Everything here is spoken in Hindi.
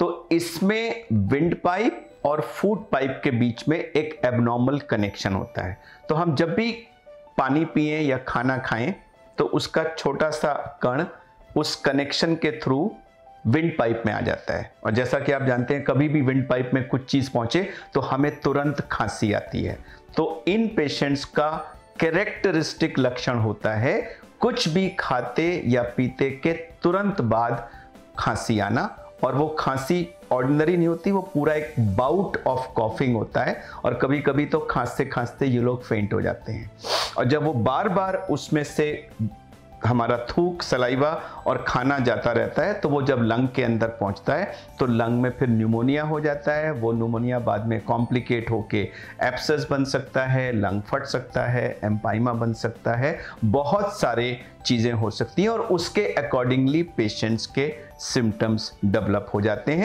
तो इसमें विंड पाइप और फूड पाइप के बीच में एक एबनॉर्मल कनेक्शन होता है। तो हम जब भी पानी पिएं या खाना खाएं तो उसका छोटा सा कण उस कनेक्शन के थ्रू विंड पाइप में आ जाता है, और जैसा कि आप जानते हैं कभी भी विंड पाइप में कुछ चीज पहुंचे तो हमें तुरंत खांसी आती है। तो इन पेशेंट्स का कैरेक्टरिस्टिक लक्षण होता है कुछ भी खाते या पीते के तुरंत बाद खांसी आना, और वो खांसी ऑर्डिनरी नहीं होती, वो पूरा एक बाउट ऑफ कॉफिंग होता है, और कभी कभी तो खांसते खांसते ये लोग फेंट हो जाते हैं। और जब वो बार बार उसमें से हमारा थूक, सलाइवा और खाना जाता रहता है तो वो जब लंग के अंदर पहुंचता है तो लंग में फिर न्यूमोनिया हो जाता है। वो न्यूमोनिया बाद में कॉम्प्लिकेट होके एब्सेस बन सकता है, लंग फट सकता है, एम्पाइमा बन सकता है, बहुत सारे चीज़ें हो सकती हैं, और उसके अकॉर्डिंगली पेशेंट्स के सिम्टम्स डेवलप हो जाते हैं।